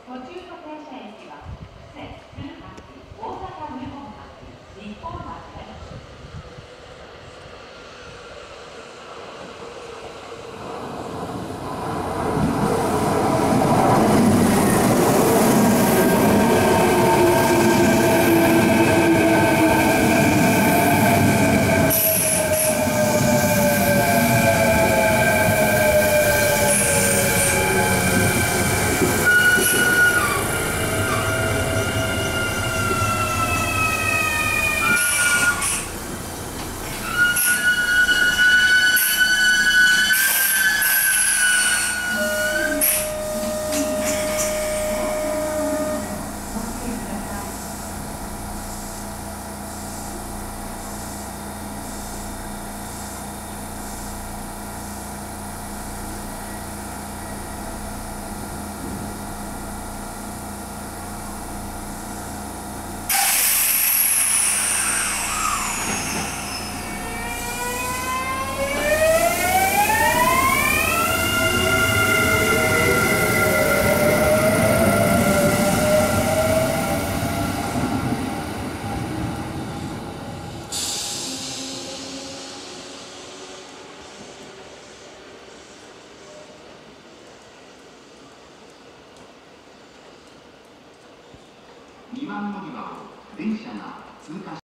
途中の停車駅は布施、鶴橋、大阪日本橋、日本橋です。 2番乗り場を電車が通過し